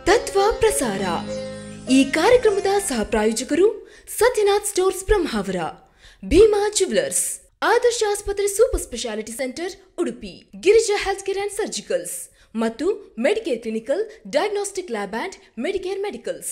ತತ್ವ ಪ್ರಸಾರ ಈ ಕಾರ್ಯಕ್ರಮದ ಸಹ ಪ್ರಾಯೋಜಕರು ಸತ್ಯನಾಥ್ ಸ್ಟೋರ್ಸ್ ಬ್ರಹ್ಮಾವರ, ಭೀಮಾ ಜ್ಯುವೆಲರ್ಸ್, ಆದರ್ಶ ಆಸ್ಪತ್ರೆ super speciality centre Udupi, Girija health care and surgicals ಮತ್ತು Medicare clinical diagnostic lab and Medicare medicals.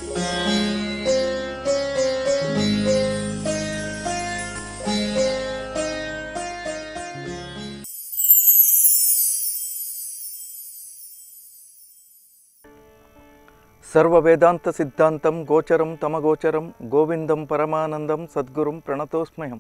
ಸರ್ವ ವೇದಾಂತ ಸಿದ್ಧಾಂತಂ ಗೋಚರಂ ತಮಗೋಚರಂ ಗೋವಿಂದಂ ಪರಮಾನಂದಂ ಸದ್ಗುರುಂ ಪ್ರಣತೋಸ್ಮ್ಯಹಂ.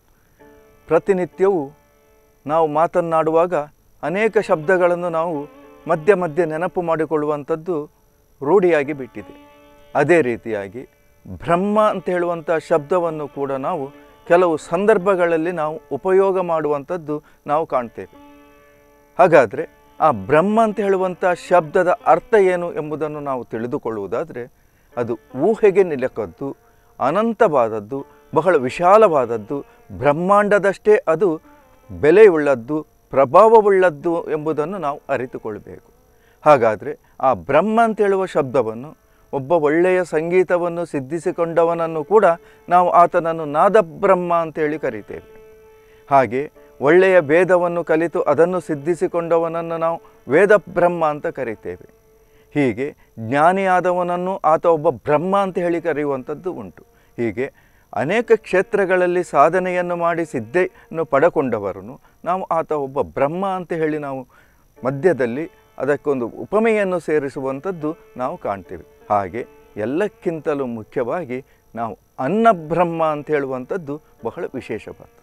ಪ್ರತಿನಿತ್ಯವೂ ನಾವು ಮಾತನಾಡುವಾಗ ಅನೇಕ ಶಬ್ದಗಳನ್ನು ನಾವು ಮಧ್ಯೆ ಮಧ್ಯೆ ನೆನಪು ಮಾಡಿಕೊಳ್ಳುವಂಥದ್ದು ರೂಢಿಯಾಗಿ ಬಿಟ್ಟಿದೆ. ಅದೇ ರೀತಿಯಾಗಿ ಬ್ರಹ್ಮ ಅಂತ ಹೇಳುವಂಥ ಶಬ್ದವನ್ನು ಕೂಡ ನಾವು ಕೆಲವು ಸಂದರ್ಭಗಳಲ್ಲಿ ನಾವು ಉಪಯೋಗ ಮಾಡುವಂಥದ್ದು ನಾವು ಕಾಣ್ತೇವೆ. ಹಾಗಾದರೆ ಆ ಬ್ರಹ್ಮ ಅಂತ ಹೇಳುವಂಥ ಶಬ್ದದ ಅರ್ಥ ಏನು ಎಂಬುದನ್ನು ನಾವು ತಿಳಿದುಕೊಳ್ಳುವುದಾದರೆ, ಅದು ಊಹೆಗೆ ನಿಲುಕದ್ದು, ಅನಂತವಾದದ್ದು, ಬಹಳ ವಿಶಾಲವಾದದ್ದು, ಬ್ರಹ್ಮಾಂಡದಷ್ಟೇ ಅದು ಬೆಲೆಯುಳ್ಳದ್ದು, ಪ್ರಭಾವವುಳ್ಳದ್ದು ಎಂಬುದನ್ನು ನಾವು ಅರಿತುಕೊಳ್ಬೇಕು. ಹಾಗಾದರೆ ಆ ಬ್ರಹ್ಮ ಅಂತ ಹೇಳುವ ಶಬ್ದವನ್ನು ಒಬ್ಬ ಒಳ್ಳೆಯ ಸಂಗೀತವನ್ನು ಸಿದ್ಧಿಸಿಕೊಂಡವನನ್ನು ಕೂಡ ನಾವು ಆತನನ್ನು ನಾದಬ್ರಹ್ಮ ಅಂತೇಳಿ ಕರಿತೇವೆ. ಹಾಗೆ ಒಳ್ಳೆಯ ವೇದವನ್ನು ಕಲಿತು ಅದನ್ನು ಸಿದ್ಧಿಸಿಕೊಂಡವನನ್ನು ನಾವು ವೇದಬ್ರಹ್ಮ ಅಂತ ಕರಿತೇವೆ. ಹೀಗೆ ಜ್ಞಾನಿಯಾದವನನ್ನು ಆತ ಒಬ್ಬ ಬ್ರಹ್ಮ ಅಂತ ಹೇಳಿ ಕರೆಯುವಂಥದ್ದು ಉಂಟು. ಹೀಗೆ ಅನೇಕ ಕ್ಷೇತ್ರಗಳಲ್ಲಿ ಸಾಧನೆಯನ್ನು ಮಾಡಿ ಸಿದ್ಧಿಯನ್ನು ಪಡಕೊಂಡವರನ್ನು ನಾವು ಆತ ಒಬ್ಬ ಬ್ರಹ್ಮ ಅಂತ ಹೇಳಿ ನಾವು ಮಧ್ಯದಲ್ಲಿ ಅದಕ್ಕೊಂದು ಉಪಮೆಯನ್ನು ಸೇರಿಸುವಂಥದ್ದು ನಾವು ಕಾಣ್ತೇವೆ. ಹಾಗೆ ಎಲ್ಲಕ್ಕಿಂತಲೂ ಮುಖ್ಯವಾಗಿ ನಾವು ಅನ್ನಬ್ರಹ್ಮ ಅಂತ ಹೇಳುವಂಥದ್ದು ಬಹಳ ವಿಶೇಷವಾದದ್ದು.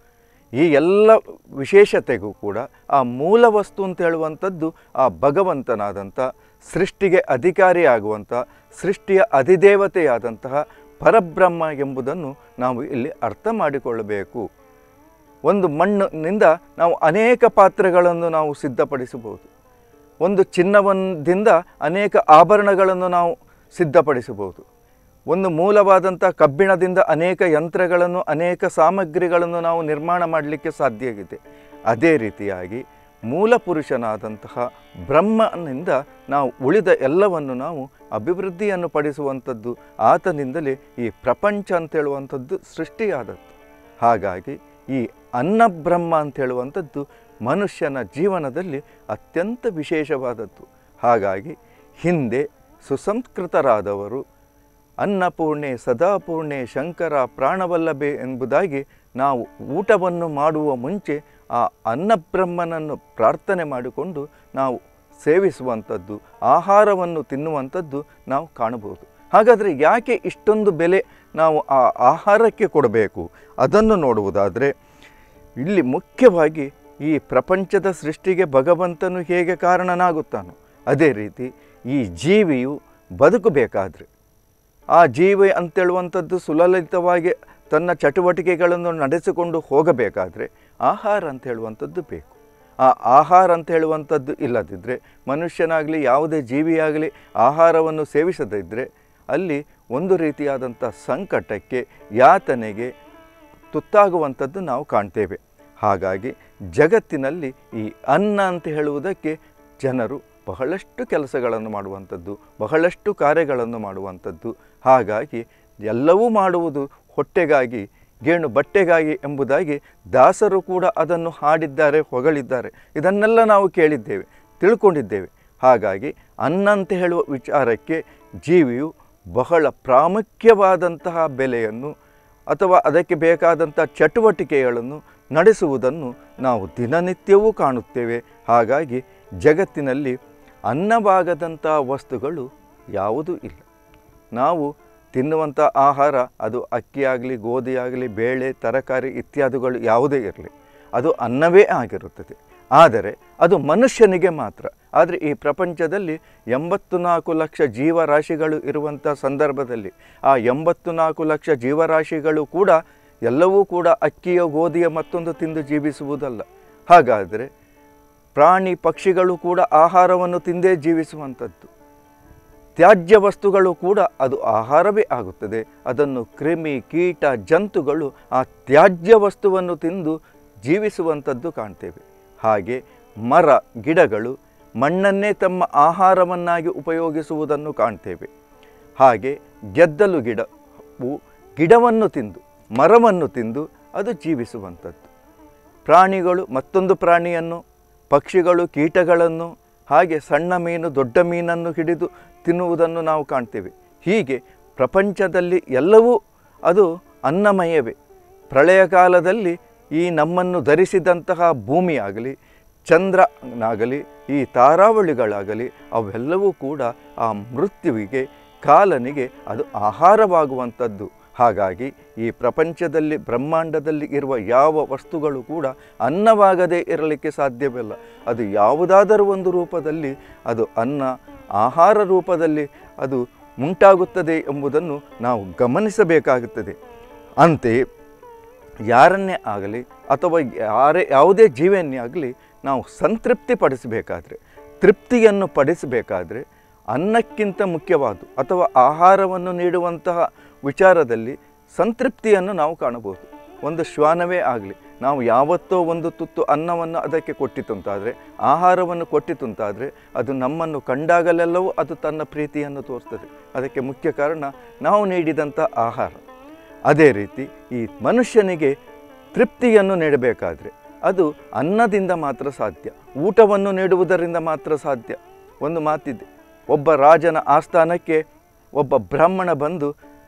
ಈ ಎಲ್ಲ ವಿಶೇಷತೆಗೂ ಕೂಡ ಆ ಮೂಲ ವಸ್ತು ಅಂತ ಹೇಳುವಂಥದ್ದು ಆ ಭಗವಂತನಾದಂಥ, ಸೃಷ್ಟಿಗೆ ಅಧಿಕಾರಿಯಾಗುವಂಥ, ಸೃಷ್ಟಿಯ ಅಧಿದೇವತೆಯಾದಂತಹ ಪರಬ್ರಹ್ಮ ಎಂಬುದನ್ನು ನಾವು ಇಲ್ಲಿ ಅರ್ಥ ಮಾಡಿಕೊಳ್ಳಬೇಕು. ಒಂದು ಮಣ್ಣಿನಿಂದ ನಾವು ಅನೇಕ ಪಾತ್ರೆಗಳನ್ನು ನಾವು ಸಿದ್ಧಪಡಿಸಬಹುದು. ಒಂದು ಚಿನ್ನದಿಂದ ಅನೇಕ ಆಭರಣಗಳನ್ನು ನಾವು ಸಿದ್ಧಪಡಿಸಬಹುದು. ಒಂದು ಮೂಲವಾದಂಥ ಕಬ್ಬಿಣದಿಂದ ಅನೇಕ ಯಂತ್ರಗಳನ್ನು, ಅನೇಕ ಸಾಮಗ್ರಿಗಳನ್ನು ನಾವು ನಿರ್ಮಾಣ ಮಾಡಲಿಕ್ಕೆ ಸಾಧ್ಯವಿದೆ. ಅದೇ ರೀತಿಯಾಗಿ ಮೂಲ ಪುರುಷನಾದಂತಹ ಬ್ರಹ್ಮನಿಂದ ನಾವು ಉಳಿದ ಎಲ್ಲವನ್ನು ನಾವು ಅಭಿವೃದ್ಧಿಯನ್ನು ಪಡಿಸುವಂಥದ್ದು, ಆತನಿಂದಲೇ ಈ ಪ್ರಪಂಚ ಅಂತೇಳುವಂಥದ್ದು ಸೃಷ್ಟಿಯಾದದ್ದು. ಹಾಗಾಗಿ ಈ ಅನ್ನಬ್ರಹ್ಮ ಅಂತೇಳುವಂಥದ್ದು ಮನುಷ್ಯನ ಜೀವನದಲ್ಲಿ ಅತ್ಯಂತ ವಿಶೇಷವಾದದ್ದು. ಹಾಗಾಗಿ ಹಿಂದೆ ಸುಸಂಸ್ಕೃತರಾದವರು ಅನ್ನಪೂರ್ಣೆ ಸದಾಪೂರ್ಣೆ ಶಂಕರ ಪ್ರಾಣವಲ್ಲಭೆ ಎಂಬುದಾಗಿ ನಾವು ಊಟವನ್ನು ಮಾಡುವ ಮುಂಚೆ ಆ ಅನ್ನಬ್ರಹ್ಮನನ್ನು ಪ್ರಾರ್ಥನೆ ಮಾಡಿಕೊಂಡು ನಾವು ಸೇವಿಸುವಂಥದ್ದು, ಆಹಾರವನ್ನು ತಿನ್ನುವಂಥದ್ದು ನಾವು ಕಾಣಬಹುದು. ಹಾಗಾದರೆ ಯಾಕೆ ಇಷ್ಟೊಂದು ಬೆಲೆ ನಾವು ಆ ಆಹಾರಕ್ಕೆ ಕೊಡಬೇಕು? ಅದನ್ನು ನೋಡುವುದಾದರೆ ಇಲ್ಲಿ ಮುಖ್ಯವಾಗಿ ಈ ಪ್ರಪಂಚದ ಸೃಷ್ಟಿಗೆ ಭಗವಂತನು ಹೇಗೆ ಕಾರಣನಾಗುತ್ತಾನೋ ಅದೇ ರೀತಿ ಈ ಜೀವಿಯು ಬದುಕಬೇಕಾದರೆ, ಆ ಜೀವಿ ಅಂತೇಳುವಂಥದ್ದು ಸುಲಲಿತವಾಗಿ ತನ್ನ ಚಟುವಟಿಕೆಗಳನ್ನು ನಡೆಸಿಕೊಂಡು ಹೋಗಬೇಕಾದರೆ ಆಹಾರ ಅಂತ ಹೇಳುವಂಥದ್ದು ಬೇಕು. ಆ ಆಹಾರ ಅಂತ ಹೇಳುವಂಥದ್ದು ಇಲ್ಲದಿದ್ದರೆ, ಮನುಷ್ಯನಾಗಲಿ ಯಾವುದೇ ಜೀವಿಯಾಗಲಿ ಆಹಾರವನ್ನು ಸೇವಿಸದಿದ್ದರೆ ಅಲ್ಲಿ ಒಂದು ರೀತಿಯಾದಂಥ ಸಂಕಟಕ್ಕೆ, ಯಾತನೆಗೆ ತುತ್ತಾಗುವಂಥದ್ದು ನಾವು ಕಾಣ್ತೇವೆ. ಹಾಗಾಗಿ ಜಗತ್ತಿನಲ್ಲಿ ಈ ಅನ್ನ ಅಂತ ಹೇಳುವುದಕ್ಕೆ ಜನರು ಬಹಳಷ್ಟು ಕೆಲಸಗಳನ್ನು ಮಾಡುವಂಥದ್ದು, ಬಹಳಷ್ಟು ಕಾರ್ಯಗಳನ್ನು ಮಾಡುವಂಥದ್ದು. ಹಾಗಾಗಿ ಎಲ್ಲವೂ ಮಾಡುವುದು ಹೊಟ್ಟೆಗಾಗಿ, ಗೇಣು ಬಟ್ಟೆಗಾಗಿ ಎಂಬುದಾಗಿ ದಾಸರು ಕೂಡ ಅದನ್ನು ಹಾಡಿದ್ದಾರೆ, ಹೊಗಳಿದ್ದಾರೆ. ಇದನ್ನೆಲ್ಲ ನಾವು ಕೇಳಿದ್ದೇವೆ, ತಿಳ್ಕೊಂಡಿದ್ದೇವೆ. ಹಾಗಾಗಿ ಅನ್ನ ಅಂತ ಹೇಳುವ ವಿಚಾರಕ್ಕೆ ಜೀವಿಯು ಬಹಳ ಪ್ರಾಮುಖ್ಯವಾದಂತಹ ಬೆಲೆಯನ್ನು ಅಥವಾ ಅದಕ್ಕೆ ಬೇಕಾದಂಥ ಚಟುವಟಿಕೆಗಳನ್ನು ನಡೆಸುವುದನ್ನು ನಾವು ದಿನನಿತ್ಯವೂ ಕಾಣುತ್ತೇವೆ. ಹಾಗಾಗಿ ಜಗತ್ತಿನಲ್ಲಿ ಅನ್ನವಾಗದಂಥ ವಸ್ತುಗಳು ಯಾವುದೂ ಇಲ್ಲ. ನಾವು ತಿನ್ನುವಂಥ ಆಹಾರ ಅದು ಅಕ್ಕಿಯಾಗಲಿ, ಗೋಧಿಯಾಗಲಿ, ಬೇಳೆ, ತರಕಾರಿ ಇತ್ಯಾದಿಗಳು ಯಾವುದೇ ಇರಲಿ, ಅದು ಅನ್ನವೇ ಆಗಿರುತ್ತದೆ. ಆದರೆ ಅದು ಮನುಷ್ಯನಿಗೆ ಮಾತ್ರ. ಆದರೆ ಈ ಪ್ರಪಂಚದಲ್ಲಿ 84 ಲಕ್ಷ ಜೀವರಾಶಿಗಳು ಇರುವಂಥ ಸಂದರ್ಭದಲ್ಲಿ ಆ 84 ಲಕ್ಷ ಜೀವರಾಶಿಗಳು ಕೂಡ ಎಲ್ಲವೂ ಕೂಡ ಅಕ್ಕಿಯ, ಗೋಧಿಯ ಮತ್ತೊಂದು ತಿಂದು ಜೀವಿಸುವುದಲ್ಲ. ಹಾಗಾದರೆ ಪ್ರಾಣಿ ಪಕ್ಷಿಗಳು ಕೂಡ ಆಹಾರವನ್ನು ತಿಂದೇ ಜೀವಿಸುವಂಥದ್ದು. ತ್ಯಾಜ್ಯ ವಸ್ತುಗಳು ಕೂಡ ಅದು ಆಹಾರವೇ ಆಗುತ್ತದೆ. ಅದನ್ನು ಕ್ರಿಮಿ, ಕೀಟ, ಜಂತುಗಳು ಆ ತ್ಯಾಜ್ಯ ವಸ್ತುವನ್ನು ತಿಂದು ಜೀವಿಸುವಂಥದ್ದು ಕಾಣ್ತೇವೆ. ಹಾಗೆ ಮರ ಗಿಡಗಳು ಮಣ್ಣನ್ನೇ ತಮ್ಮ ಆಹಾರವನ್ನಾಗಿ ಉಪಯೋಗಿಸುವುದನ್ನು ಕಾಣ್ತೇವೆ. ಹಾಗೆ ಗೆದ್ದಲು ಗಿಡವು ಗಿಡವನ್ನು ತಿಂದು ಮರವನ್ನು ತಿಂದು ಅದು ಜೀವಿಸುವಂಥದ್ದು. ಪ್ರಾಣಿಗಳು ಮತ್ತೊಂದು ಪ್ರಾಣಿಯನ್ನು, ಪಕ್ಷಿಗಳು ಕೀಟಗಳನ್ನು, ಹಾಗೆ ಸಣ್ಣ ಮೀನು ದೊಡ್ಡ ಮೀನನ್ನು ಹಿಡಿದು ತಿನ್ನುವುದನ್ನು ನಾವು ಕಾಣ್ತೇವೆ. ಹೀಗೆ ಪ್ರಪಂಚದಲ್ಲಿ ಎಲ್ಲವೂ ಅದು ಅನ್ನಮಯವೇ. ಪ್ರಳಯ ಕಾಲದಲ್ಲಿ ಈ ನಮ್ಮನ್ನು ಧರಿಸಿದಂತಹ ಭೂಮಿಯಾಗಲಿ, ಚಂದ್ರನಾಗಲಿ, ಈ ತಾರಾವಳಿಗಳಾಗಲಿ ಅವೆಲ್ಲವೂ ಕೂಡ ಆ ಮೃತ್ಯುವಿಗೆ, ಕಾಲನಿಗೆ ಅದು ಆಹಾರವಾಗುವಂಥದ್ದು. ಹಾಗಾಗಿ ಈ ಪ್ರಪಂಚದಲ್ಲಿ ಬ್ರಹ್ಮಾಂಡದಲ್ಲಿ ಇರುವ ಯಾವ ವಸ್ತುಗಳು ಕೂಡ ಅನ್ನವಾಗದೇ ಇರಲಿಕ್ಕೆ ಸಾಧ್ಯವಿಲ್ಲ. ಅದು ಯಾವುದಾದರೂ ಒಂದು ರೂಪದಲ್ಲಿ ಅದು ಅನ್ನ, ಆಹಾರ ರೂಪದಲ್ಲಿ ಅದು ಉಂಟಾಗುತ್ತದೆ ಎಂಬುದನ್ನು ನಾವು ಗಮನಿಸಬೇಕಾಗುತ್ತದೆ. ಅಂತೆಯೇ ಯಾರನ್ನೇ ಆಗಲಿ ಅಥವಾ ಯಾವುದೇ ಜೀವನ್ನೇ ಆಗಲಿ ನಾವು ಸಂತೃಪ್ತಿ ಪಡಿಸಬೇಕಾದ್ರೆ, ತೃಪ್ತಿಯನ್ನು ಪಡಿಸಬೇಕಾದ್ರೆ ಅನ್ನಕ್ಕಿಂತ ಮುಖ್ಯವಾದ ಅಥವಾ ಆಹಾರವನ್ನು ನೀಡುವಂತಹ ವಿಚಾರದಲ್ಲಿ ಸಂತೃಪ್ತಿಯನ್ನು ನಾವು ಕಾಣಬಹುದು. ಒಂದು ಶ್ವಾನವೇ ಆಗಲಿ, ನಾವು ಯಾವತ್ತೋ ಒಂದು ತುತ್ತು ಅನ್ನವನ್ನು ಅದಕ್ಕೆ ಕೊಟ್ಟಿತುಂತಾದರೆ, ಆಹಾರವನ್ನು ಕೊಟ್ಟಿತುಂತಾದರೆ ಅದು ನಮ್ಮನ್ನು ಕಂಡಾಗಲೆಲ್ಲವೂ ಅದು ತನ್ನ ಪ್ರೀತಿಯನ್ನು ತೋರಿಸ್ತದೆ. ಅದಕ್ಕೆ ಮುಖ್ಯ ಕಾರಣ ನಾವು ನೀಡಿದಂಥ ಆಹಾರ. ಅದೇ ರೀತಿ ಈ ಮನುಷ್ಯನಿಗೆ ತೃಪ್ತಿಯನ್ನು ನೀಡಬೇಕಾದ್ರೆ ಅದು ಅನ್ನದಿಂದ ಮಾತ್ರ ಸಾಧ್ಯ, ಊಟವನ್ನು ನೀಡುವುದರಿಂದ ಮಾತ್ರ ಸಾಧ್ಯ. ಒಂದು ಮಾತಿದೆ, ಒಬ್ಬ ರಾಜನ ಆಸ್ಥಾನಕ್ಕೆ ಒಬ್ಬ ಬ್ರಾಹ್ಮಣ ಬಂದು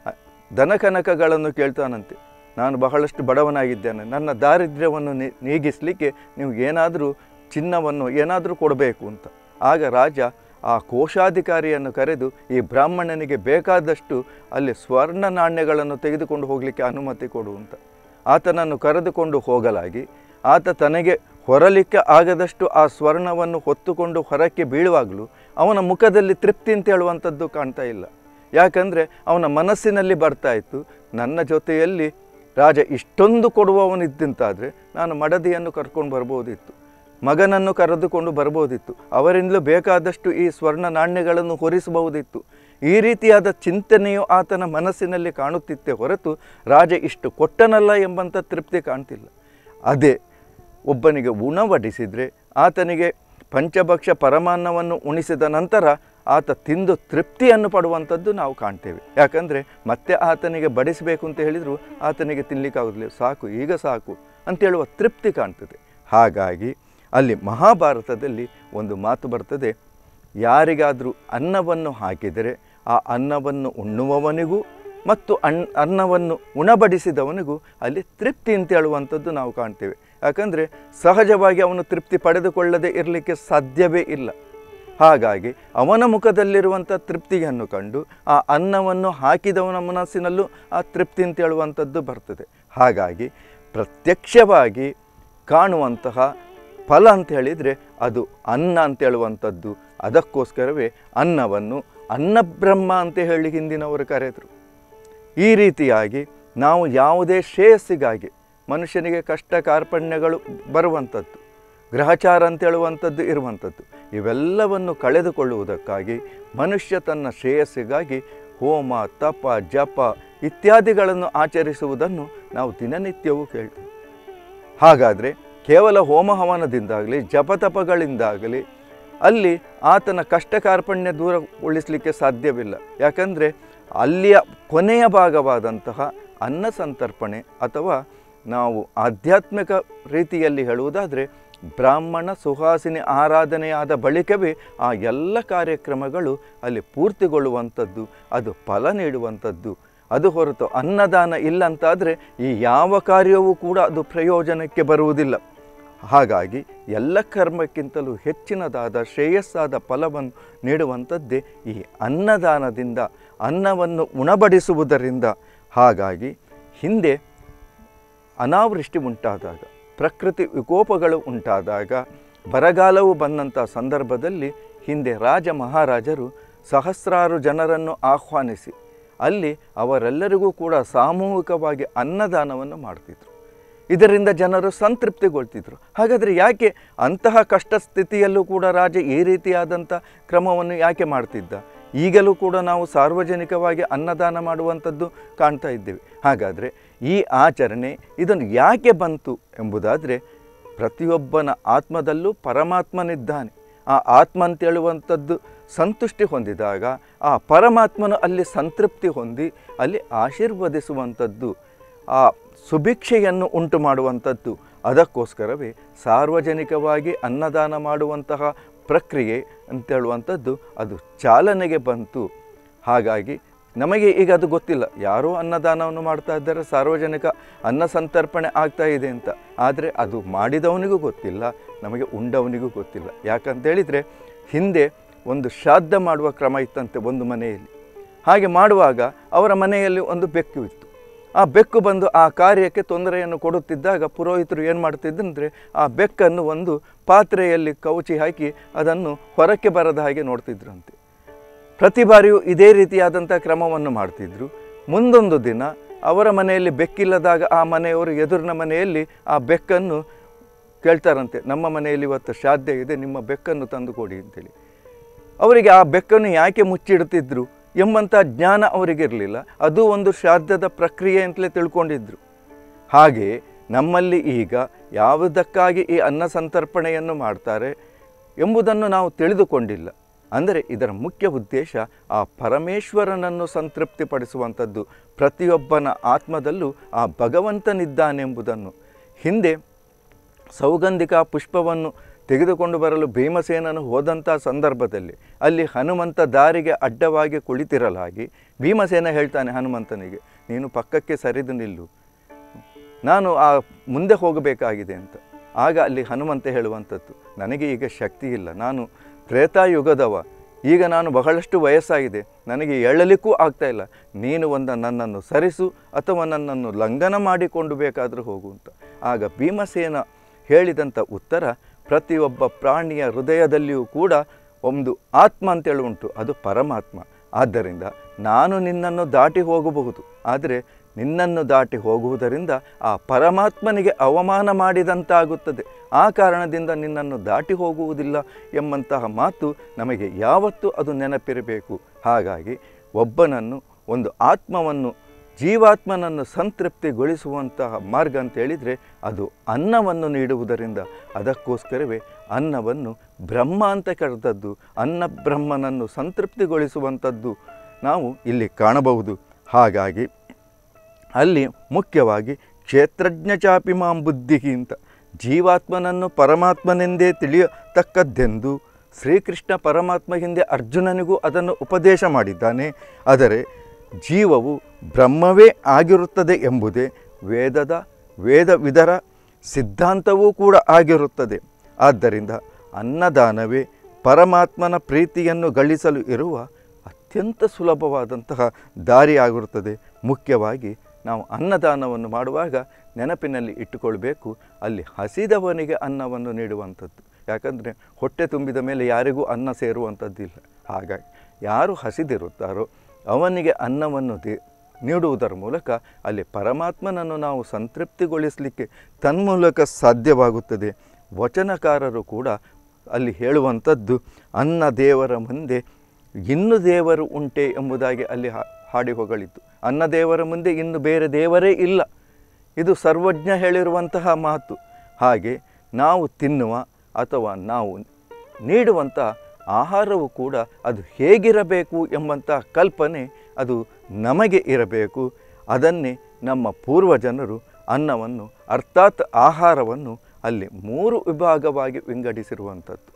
ದನಕನಕಗಳನ್ನು ಕೇಳ್ತಾನಂತೆ. ನಾನು ಬಹಳಷ್ಟು ಬಡವನಾಗಿದ್ದೇನೆ, ನನ್ನ ದಾರಿದ್ರ್ಯವನ್ನು ನೀಗಿಸಲಿಕ್ಕೆ ನೀವು ಏನಾದರೂ ಚಿನ್ನವನ್ನು ಏನಾದರೂ ಕೊಡಬೇಕು ಅಂತ. ಆಗ ರಾಜ ಆ ಕೋಶಾಧಿಕಾರಿಯನ್ನು ಕರೆದು ಈ ಬ್ರಾಹ್ಮಣನಿಗೆ ಬೇಕಾದಷ್ಟು ಅಲ್ಲಿ ಸ್ವರ್ಣ ನಾಣ್ಯಗಳನ್ನು ತೆಗೆದುಕೊಂಡು ಹೋಗಲಿಕ್ಕೆ ಅನುಮತಿ ಕೊಡು ಅಂತ ಆತನನ್ನು ಕರೆದುಕೊಂಡು ಹೋಗಲಾಗಿ, ಆತ ತನಗೆ ಹೊರಲಿಕ್ಕೆ ಆಗದಷ್ಟು ಆ ಸ್ವರ್ಣವನ್ನು ಹೊತ್ತುಕೊಂಡು ಹೊರಕ್ಕೆ ಬೀಳುವಾಗಲೂ ಅವನ ಮುಖದಲ್ಲಿ ತೃಪ್ತಿ ಅಂತ ಹೇಳುವಂಥದ್ದು ಕಾಣ್ತಾ ಇಲ್ಲ. ಯಾಕಂದರೆ ಅವನ ಮನಸ್ಸಿನಲ್ಲಿ ಬರ್ತಾ ಇತ್ತು, ನನ್ನ ಜೊತೆಯಲ್ಲಿ ರಾಜ ಇಷ್ಟೊಂದು ಕೊಡುವವನಿದ್ದಂತಾದರೆ ನಾನು ಮಡದಿಯನ್ನು ಕರ್ಕೊಂಡು ಬರ್ಬೋದಿತ್ತು, ಮಗನನ್ನು ಕರೆದುಕೊಂಡು ಬರ್ಬೋದಿತ್ತು, ಅವರಿಂದಲೂ ಬೇಕಾದಷ್ಟು ಈ ಸ್ವರ್ಣ ನಾಣ್ಯಗಳನ್ನು ಹೊರಿಸಬಹುದಿತ್ತು. ಈ ರೀತಿಯಾದ ಚಿಂತನೆಯು ಆತನ ಮನಸ್ಸಿನಲ್ಲಿ ಕಾಣುತ್ತಿತ್ತೆ ಹೊರತು ರಾಜ ಇಷ್ಟು ಕೊಟ್ಟನಲ್ಲ ಎಂಬಂಥ ತೃಪ್ತಿ ಕಾಣ್ತಿಲ್ಲ. ಅದೇ ಒಬ್ಬನಿಗೆ ಉಣವಡಿಸಿದರೆ, ಆತನಿಗೆ ಪಂಚಭಕ್ಷ ಪರಮಾನ್ನವನ್ನು ಉಣಿಸಿದ ನಂತರ ಆತ ತಿಂದು ತೃಪ್ತಿಯನ್ನು ಪಡುವಂಥದ್ದು ನಾವು ಕಾಣ್ತೇವೆ. ಯಾಕಂದರೆ ಮತ್ತೆ ಆತನಿಗೆ ಬಡಿಸಬೇಕು ಅಂತ ಹೇಳಿದರೂ ಆತನಿಗೆ ತಿನ್ನಲಿಕ್ಕಾಗೋದಿಲ್ಲ, ಸಾಕು ಈಗ ಸಾಕು ಅಂತೇಳುವ ತೃಪ್ತಿ ಕಾಣ್ತದೆ. ಹಾಗಾಗಿ ಅಲ್ಲಿ ಮಹಾಭಾರತದಲ್ಲಿ ಒಂದು ಮಾತು ಬರ್ತದೆ, ಯಾರಿಗಾದರೂ ಅನ್ನವನ್ನು ಹಾಕಿದರೆ ಆ ಅನ್ನವನ್ನು ಉಣ್ಣುವವನಿಗೂ ಮತ್ತು ಅನ್ನವನ್ನು ಉಣಬಡಿಸಿದವನಿಗೂ ಅಲ್ಲಿ ತೃಪ್ತಿ ಅಂತ ಹೇಳುವಂಥದ್ದು ನಾವು ಕಾಣ್ತೇವೆ. ಯಾಕಂದರೆ ಸಹಜವಾಗಿ ಅವನು ತೃಪ್ತಿ ಪಡೆದುಕೊಳ್ಳದೆ ಇರಲಿಕ್ಕೆ ಸಾಧ್ಯವೇ ಇಲ್ಲ. ಹಾಗಾಗಿ ಅವನ ಮುಖದಲ್ಲಿರುವಂಥ ತೃಪ್ತಿಯನ್ನು ಕಂಡು ಆ ಅನ್ನವನ್ನು ಹಾಕಿದವನ ಮನಸ್ಸಿನಲ್ಲೂ ಆ ತೃಪ್ತಿ ಅಂತ ಹೇಳುವಂಥದ್ದು ಬರ್ತದೆ. ಹಾಗಾಗಿ ಪ್ರತ್ಯಕ್ಷವಾಗಿ ಕಾಣುವಂತಹ ಫಲ ಅಂತ ಹೇಳಿದರೆ ಅದು ಅನ್ನ ಅಂತ ಹೇಳುವಂಥದ್ದು. ಅದಕ್ಕೋಸ್ಕರವೇ ಅನ್ನವನ್ನು ಅನ್ನಬ್ರಹ್ಮ ಅಂತ ಹೇಳಿ ಹಿಂದಿನವರು ಕರೆದರು. ಈ ರೀತಿಯಾಗಿ ನಾವು ಯಾವುದೇ ಶ್ರೇಯಸ್ಸಿಗಾಗಿ ಮನುಷ್ಯನಿಗೆ ಕಷ್ಟ ಕಾರ್ಪಣ್ಯಗಳು ಬರುವಂಥದ್ದು, ಗ್ರಹಚಾರ ಅಂತ ಹೇಳುವಂಥದ್ದು ಇರುವಂಥದ್ದು, ಇವೆಲ್ಲವನ್ನು ಕಳೆದುಕೊಳ್ಳುವುದಕ್ಕಾಗಿ ಮನುಷ್ಯ ತನ್ನ ಶ್ರೇಯಸ್ಸಿಗಾಗಿ ಹೋಮ, ತಪ, ಜಪ ಇತ್ಯಾದಿಗಳನ್ನು ಆಚರಿಸುವುದನ್ನು ನಾವು ದಿನನಿತ್ಯವೂ ಕೇಳ್ತೀವಿ. ಹಾಗಾದರೆ ಕೇವಲ ಹೋಮ ಹವನದಿಂದಾಗಲಿ ಜಪತಪಗಳಿಂದಾಗಲಿ ಅಲ್ಲಿ ಆತನ ಕಷ್ಟ ಕಾರ್ಪಣ್ಯ ದೂರಗೊಳಿಸಲಿಕ್ಕೆ ಸಾಧ್ಯವಿಲ್ಲ. ಯಾಕಂದರೆ ಅಲ್ಲಿಯ ಕೊನೆಯ ಭಾಗವಾದಂತಹ ಅನ್ನ ಸಂತರ್ಪಣೆ ಅಥವಾ ನಾವು ಆಧ್ಯಾತ್ಮಿಕ ರೀತಿಯಲ್ಲಿ ಹೇಳುವುದಾದರೆ ಬ್ರಾಹ್ಮಣ ಸುಹಾಸಿನಿ ಆರಾಧನೆಯಾದ ಬಳಿಕವೇ ಆ ಎಲ್ಲ ಕಾರ್ಯಕ್ರಮಗಳು ಅಲ್ಲಿ ಪೂರ್ತಿಗೊಳ್ಳುವಂಥದ್ದು, ಅದು ಫಲ ನೀಡುವಂಥದ್ದು. ಅದು ಹೊರತು ಅನ್ನದಾನ ಇಲ್ಲಂತಾದರೆ ಈ ಯಾವ ಕಾರ್ಯವೂ ಕೂಡ ಅದು ಪ್ರಯೋಜನಕ್ಕೆ ಬರುವುದಿಲ್ಲ. ಹಾಗಾಗಿ ಎಲ್ಲ ಕರ್ಮಕ್ಕಿಂತಲೂ ಹೆಚ್ಚಿನದಾದ ಶ್ರೇಯಸ್ಸಾದ ಫಲವನ್ನು ನೀಡುವಂಥದ್ದೇ ಈ ಅನ್ನದಾನದಿಂದ, ಅನ್ನವನ್ನು ಉಣಬಡಿಸುವುದರಿಂದ. ಹಾಗಾಗಿ ಹಿಂದೆ ಅನಾವೃಷ್ಟಿ ಉಂಟಾದಾಗ, ಪ್ರಕೃತಿ ವಿಕೋಪಗಳು ಉಂಟಾದಾಗ, ಬರಗಾಲವು ಬಂದಂಥ ಸಂದರ್ಭದಲ್ಲಿ ಹಿಂದೆ ರಾಜ ಮಹಾರಾಜರು ಸಹಸ್ರಾರು ಜನರನ್ನು ಆಹ್ವಾನಿಸಿ ಅಲ್ಲಿ ಅವರೆಲ್ಲರಿಗೂ ಕೂಡ ಸಾಮೂಹಿಕವಾಗಿ ಅನ್ನದಾನವನ್ನು ಮಾಡ್ತಿದ್ರು. ಇದರಿಂದ ಜನರು ಸಂತೃಪ್ತಿಗೊಳ್ತಿದ್ರು. ಹಾಗಾದರೆ ಯಾಕೆ ಅಂತಹ ಕಷ್ಟ ಸ್ಥಿತಿಯಲ್ಲೂ ಕೂಡ ರಾಜ ಈ ರೀತಿಯಾದಂಥ ಕ್ರಮವನ್ನು ಯಾಕೆ ಮಾಡ್ತಿದ್ದ? ಈಗಲೂ ಕೂಡ ನಾವು ಸಾರ್ವಜನಿಕವಾಗಿ ಅನ್ನದಾನ ಮಾಡುವಂಥದ್ದು ಕಾಣ್ತಾ ಇದ್ದೇವೆ. ಹಾಗಾದರೆ ಈ ಆಚರಣೆ ಇದನ್ನು ಯಾಕೆ ಬಂತು ಎಂಬುದಾದರೆ, ಪ್ರತಿಯೊಬ್ಬನ ಆತ್ಮದಲ್ಲೂ ಪರಮಾತ್ಮನಿದ್ದಾನೆ. ಆ ಆತ್ಮ ಅಂತೇಳುವಂಥದ್ದು ಸಂತುಷ್ಟಿ ಹೊಂದಿದಾಗ ಆ ಪರಮಾತ್ಮನು ಅಲ್ಲಿ ಸಂತೃಪ್ತಿ ಹೊಂದಿ ಅಲ್ಲಿ ಆಶೀರ್ವದಿಸುವಂಥದ್ದು, ಆ ಸುಭಿಕ್ಷೆಯನ್ನು ಉಂಟು ಮಾಡುವಂಥದ್ದು. ಅದಕ್ಕೋಸ್ಕರವೇ ಸಾರ್ವಜನಿಕವಾಗಿ ಅನ್ನದಾನ ಮಾಡುವಂತಹ ಪ್ರಕ್ರಿಯೆ ಅಂತೇಳುವಂಥದ್ದು ಅದು ಚಾಲನೆಗೆ ಬಂತು. ಹಾಗಾಗಿ ನಮಗೆ ಈಗ ಅದು ಗೊತ್ತಿಲ್ಲ, ಯಾರೋ ಅನ್ನದಾನವನ್ನು ಮಾಡ್ತಾ ಇದ್ದಾರೆ, ಸಾರ್ವಜನಿಕ ಅನ್ನ ಸಂತರ್ಪಣೆ ಆಗ್ತಾ ಇದೆ ಅಂತ. ಆದರೆ ಅದು ಮಾಡಿದವನಿಗೂ ಗೊತ್ತಿಲ್ಲ, ನಮಗೆ ಉಂಡವನಿಗೂ ಗೊತ್ತಿಲ್ಲ. ಯಾಕಂತೇಳಿದರೆ ಹಿಂದೆ ಒಂದು ಶ್ರಾದ್ದ ಮಾಡುವ ಕ್ರಮ ಇತ್ತಂತೆ ಒಂದು ಮನೆಯಲ್ಲಿ. ಹಾಗೆ ಮಾಡುವಾಗ ಅವರ ಮನೆಯಲ್ಲಿ ಒಂದು ಬೆಕ್ಕು ಇತ್ತು. ಆ ಬೆಕ್ಕು ಬಂದು ಆ ಕಾರ್ಯಕ್ಕೆ ತೊಂದರೆಯನ್ನು ಕೊಡುತ್ತಿದ್ದಾಗ ಪುರೋಹಿತರು ಏನು ಮಾಡ್ತಿದ್ದಂದರೆ ಆ ಬೆಕ್ಕನ್ನು ಒಂದು ಪಾತ್ರೆಯಲ್ಲಿ ಕವುಚಿ ಹಾಕಿ ಅದನ್ನು ಹೊರಕ್ಕೆ ಬರದ ಹಾಗೆ ನೋಡ್ತಿದ್ರಂತೆ. ಪ್ರತಿ ಬಾರಿಯೂ ಇದೇ ರೀತಿಯಾದಂಥ ಕ್ರಮವನ್ನು ಮಾಡ್ತಿದ್ರು. ಮುಂದೊಂದು ದಿನ ಅವರ ಮನೆಯಲ್ಲಿ ಬೆಕ್ಕಿಲ್ಲದಾಗ ಆ ಮನೆಯವರು ಎದುರಿನ ಮನೆಯಲ್ಲಿ ಆ ಬೆಕ್ಕನ್ನು ಕೇಳ್ತಾರಂತೆ, ನಮ್ಮ ಮನೆಯಲ್ಲಿ ಇವತ್ತು ಶ್ರಾದ್ದ ಇದೆ, ನಿಮ್ಮ ಬೆಕ್ಕನ್ನು ತಂದು ಕೊಡಿ ಅಂತೇಳಿ. ಅವರಿಗೆ ಆ ಬೆಕ್ಕನ್ನು ಯಾಕೆ ಮುಚ್ಚಿಡ್ತಿದ್ರು ಎಂಬಂಥ ಜ್ಞಾನ ಅವರಿಗಿರಲಿಲ್ಲ. ಅದು ಒಂದು ಶ್ರಾದ್ದದ ಪ್ರಕ್ರಿಯೆ ಅಂತಲೇ ತಿಳ್ಕೊಂಡಿದ್ರು. ಹಾಗೆ ನಮ್ಮಲ್ಲಿ ಈಗ ಯಾವುದಕ್ಕಾಗಿ ಈ ಅನ್ನ ಸಂತರ್ಪಣೆಯನ್ನು ಮಾಡ್ತಾರೆ ಎಂಬುದನ್ನು ನಾವು ತಿಳಿದುಕೊಂಡಿಲ್ಲ. ಅಂದರೆ ಇದರ ಮುಖ್ಯ ಉದ್ದೇಶ ಆ ಪರಮೇಶ್ವರನನ್ನು ಸಂತೃಪ್ತಿಪಡಿಸುವಂಥದ್ದು. ಪ್ರತಿಯೊಬ್ಬನ ಆತ್ಮದಲ್ಲೂ ಆ ಭಗವಂತನಿದ್ದಾನೆಂಬುದನ್ನು. ಹಿಂದೆ ಸೌಗಂಧಿಕ ಪುಷ್ಪವನ್ನು ತೆಗೆದುಕೊಂಡು ಬರಲು ಭೀಮಸೇನನು ಹೋದಂಥ ಸಂದರ್ಭದಲ್ಲಿ ಅಲ್ಲಿ ಹನುಮಂತ ದಾರಿಗೆ ಅಡ್ಡವಾಗಿ ಕುಳಿತಿರಲಾಗಿ ಭೀಮಸೇನ ಹೇಳ್ತಾನೆ ಹನುಮಂತನಿಗೆ, ನೀನು ಪಕ್ಕಕ್ಕೆ ಸರಿದು ನಿಲ್ಲು, ನಾನು ಆ ಮುಂದೆ ಹೋಗಬೇಕಾಗಿದೆ ಅಂತ. ಆಗ ಅಲ್ಲಿ ಹನುಮಂತ ಹೇಳುವಂಥದ್ದು, ನನಗೆ ಈಗ ಶಕ್ತಿ ಇಲ್ಲ, ನಾನು ತ್ರೇತಾಯುಗದವ, ಈಗ ನಾನು ಬಹಳಷ್ಟು ವಯಸ್ಸಾಗಿದೆ, ನನಗೆ ಎಳಲಿಕ್ಕೂ ಆಗ್ತಾ ಇಲ್ಲ, ನೀನು ನನ್ನನ್ನು ಸರಿಸು ಅಥವಾ ನನ್ನನ್ನು ಲಂಘನ ಮಾಡಿಕೊಂಡು ಬೇಕಾದರೂ ಹೋಗು ಅಂತ. ಆಗ ಭೀಮಸೇನ ಹೇಳಿದಂಥ ಉತ್ತರ, ಪ್ರತಿಯೊಬ್ಬ ಪ್ರಾಣಿಯ ಹೃದಯದಲ್ಲಿಯೂ ಕೂಡ ಒಂದು ಆತ್ಮ ಅಂತೇಳಿ ಉಂಟು, ಅದು ಪರಮಾತ್ಮ. ಆದ್ದರಿಂದ ನಾನು ನಿನ್ನನ್ನು ದಾಟಿ ಹೋಗಬಹುದು, ಆದರೆ ನಿನ್ನನ್ನು ದಾಟಿ ಹೋಗುವುದರಿಂದ ಆ ಪರಮಾತ್ಮನಿಗೆ ಅವಮಾನ ಮಾಡಿದಂತಾಗುತ್ತದೆ. ಆ ಕಾರಣದಿಂದ ನಿನ್ನನ್ನು ದಾಟಿ ಹೋಗುವುದಿಲ್ಲ ಎಂಬಂತಹ ಮಾತು ನಮಗೆ ಯಾವತ್ತೂ ಅದು ನೆನಪಿರಬೇಕು. ಹಾಗಾಗಿ ಒಬ್ಬನನ್ನು, ಒಂದು ಆತ್ಮವನ್ನು, ಜೀವಾತ್ಮನನ್ನು ಸಂತೃಪ್ತಿಗೊಳಿಸುವಂತಹ ಮಾರ್ಗ ಅಂತೇಳಿದರೆ ಅದು ಅನ್ನವನ್ನು ನೀಡುವುದರಿಂದ. ಅದಕ್ಕೋಸ್ಕರವೇ ಅನ್ನವನ್ನು ಬ್ರಹ್ಮ ಅಂತ ಕರೆದದ್ದು. ಅನ್ನ ಬ್ರಹ್ಮನನ್ನು ಸಂತೃಪ್ತಿಗೊಳಿಸುವಂಥದ್ದು ನಾವು ಇಲ್ಲಿ ಕಾಣಬಹುದು. ಹಾಗಾಗಿ ಅಲ್ಲಿ ಮುಖ್ಯವಾಗಿ ಕ್ಷೇತ್ರಜ್ಞ ಚಾಪಿ ಮಾಂ ಬುದ್ಧಿ ಅಂತ ಜೀವಾತ್ಮನನ್ನು ಪರಮಾತ್ಮನೆಂದೇ ತಿಳಿಯತಕ್ಕದ್ದೆಂದು ಶ್ರೀಕೃಷ್ಣ ಪರಮಾತ್ಮ ಹಿಂದೆ ಅರ್ಜುನನಿಗೂ ಅದನ್ನು ಉಪದೇಶ ಮಾಡಿದ್ದಾನೆ. ಆದರೆ ಜೀವವು ಬ್ರಹ್ಮವೇ ಆಗಿರುತ್ತದೆ ಎಂಬುದೇ ವೇದವಿದರ ಸಿದ್ಧಾಂತವೂ ಕೂಡ ಆಗಿರುತ್ತದೆ. ಆದ್ದರಿಂದ ಅನ್ನದಾನವೇ ಪರಮಾತ್ಮನ ಪ್ರೀತಿಯನ್ನು ಗಳಿಸಲು ಇರುವ ಅತ್ಯಂತ ಸುಲಭವಾದಂತಹ ದಾರಿಯಾಗಿರುತ್ತದೆ. ಮುಖ್ಯವಾಗಿ ನಾವು ಅನ್ನದಾನವನ್ನು ಮಾಡುವಾಗ ನೆನಪಿನಲ್ಲಿ ಇಟ್ಟುಕೊಳ್ಬೇಕು, ಅಲ್ಲಿ ಹಸಿದವನಿಗೆ ಅನ್ನವನ್ನು ನೀಡುವಂಥದ್ದು. ಯಾಕಂದರೆ ಹೊಟ್ಟೆ ತುಂಬಿದ ಮೇಲೆ ಯಾರಿಗೂ ಅನ್ನ ಸೇರುವಂಥದ್ದಿಲ್ಲ. ಹಾಗಾಗಿ ಯಾರು ಹಸಿದಿರುತ್ತಾರೋ ಅವನಿಗೆ ಅನ್ನವನ್ನು ನೀಡುವುದರ ಮೂಲಕ ಅಲ್ಲಿ ಪರಮಾತ್ಮನನ್ನು ನಾವು ಸಂತೃಪ್ತಿಗೊಳಿಸಲಿಕ್ಕೆ ತನ್ಮೂಲಕ ಸಾಧ್ಯವಾಗುತ್ತದೆ. ವಚನಕಾರರು ಕೂಡ ಅಲ್ಲಿ ಹೇಳುವಂಥದ್ದು, ಅನ್ನ ದೇವರ ಮುಂದೆ ಇನ್ನು ದೇವರು ಉಂಟೆ ಎಂಬುದಾಗಿ ಅಲ್ಲಿ ಹಾಡಿ ಹೊಗಳಿತು. ಅನ್ನ ದೇವರ ಮುಂದೆ ಇನ್ನು ಬೇರೆ ದೇವರೇ ಇಲ್ಲ, ಇದು ಸರ್ವಜ್ಞ ಹೇಳಿರುವಂತಹ ಮಾತು. ಹಾಗೆ ನಾವು ತಿನ್ನುವ ಅಥವಾ ನಾವು ನೀಡುವಂಥ ಆಹಾರವು ಕೂಡ ಅದು ಹೇಗಿರಬೇಕು ಎಂಬಂಥ ಕಲ್ಪನೆ ಅದು ನಮಗೆ ಇರಬೇಕು. ಅದನ್ನೇ ನಮ್ಮ ಪೂರ್ವಜನರು ಅನ್ನವನ್ನು ಅರ್ಥಾತ್ ಆಹಾರವನ್ನು ಅಲ್ಲಿ 3 ವಿಭಾಗವಾಗಿ ವಿಂಗಡಿಸಿರುವಂಥದ್ದು.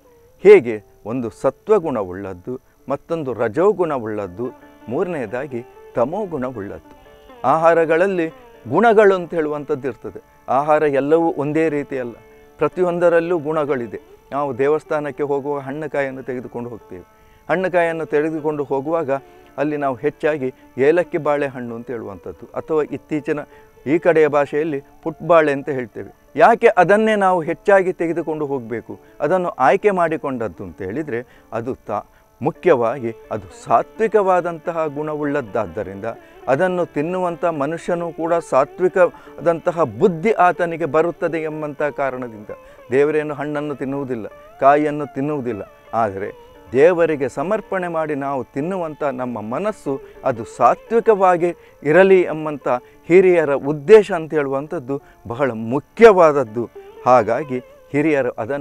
ಹೇಗೆ ಒಂದು ಸತ್ವಗುಣವುಳ್ಳದ್ದು, ಮತ್ತೊಂದು ರಜೋಗುಣವುಳ್ಳದ್ದು, ಮೂರನೆಯದಾಗಿ ತಮೋಗುಣವುಳ್ಳದ್ದು. ಆಹಾರಗಳಲ್ಲಿ ಗುಣಗಳು ಅಂತ ಹೇಳುವಂಥದ್ದು ಇರ್ತದೆ. ಆಹಾರ ಎಲ್ಲವೂ ಒಂದೇ ರೀತಿಯಲ್ಲ, ಪ್ರತಿಯೊಂದರಲ್ಲೂ ಗುಣಗಳಿದೆ. ನಾವು ದೇವಸ್ಥಾನಕ್ಕೆ ಹೋಗುವಾಗ ಹಣ್ಣುಕಾಯನ್ನು ತೆಗೆದುಕೊಂಡು ಹೋಗ್ತೇವೆ. ಹಣ್ಣುಕಾಯನ್ನು ತೆಗೆದುಕೊಂಡು ಹೋಗುವಾಗ ಅಲ್ಲಿ ನಾವು ಹೆಚ್ಚಾಗಿ ಏಲಕ್ಕಿ ಬಾಳೆಹಣ್ಣು ಅಂತ ಹೇಳುವಂಥದ್ದು, ಅಥವಾ ಇತ್ತೀಚಿನ ಈ ಕಡೆಯ ಭಾಷೆಯಲ್ಲಿ ಪುಟ್ಬಾಳೆ ಅಂತ ಹೇಳ್ತೇವೆ. ಯಾಕೆ ಅದನ್ನೇ ನಾವು ಹೆಚ್ಚಾಗಿ ತೆಗೆದುಕೊಂಡು ಹೋಗಬೇಕು? ಅದನ್ನು ಆಯ್ಕೆ ಮಾಡಿಕೊಂಡದ್ದು ಅಂತ ಹೇಳಿದರೆ ಅದು ಮುಖ್ಯವಾಗಿ ಅದು ಸಾತ್ವಿಕವಾದಂತಹ ಗುಣವುಳ್ಳದ್ದಾದ್ದರಿಂದ ಅದನ್ನು ತಿನ್ನುವಂಥ ಮನುಷ್ಯನೂ ಕೂಡ ಸಾತ್ವಿಕವಾದಂತಹ ಬುದ್ಧಿ ಆತನಿಗೆ ಬರುತ್ತದೆ ಎಂಬಂಥ ಕಾರಣದಿಂದ ದೇವರೇನು ಹಣ್ಣನ್ನು ತಿನ್ನುವುದಿಲ್ಲ, ಕಾಯಿಯನ್ನು ತಿನ್ನುವುದಿಲ್ಲ. ಆದರೆ ದೇವರಿಗೆ ಸಮರ್ಪಣೆ ಮಾಡಿ ನಾವು ತಿನ್ನುವಂಥ ನಮ್ಮ ಮನಸ್ಸು ಅದು ಸಾತ್ವಿಕವಾಗಿ ಇರಲಿ ಎಂಬಂಥ ಹಿರಿಯರ ಉದ್ದೇಶ ಅಂತ ಹೇಳುವಂಥದ್ದು ಬಹಳ ಮುಖ್ಯವಾದದ್ದು. ಹಾಗಾಗಿ ಹಿರಿಯರು ಅದನ್ನು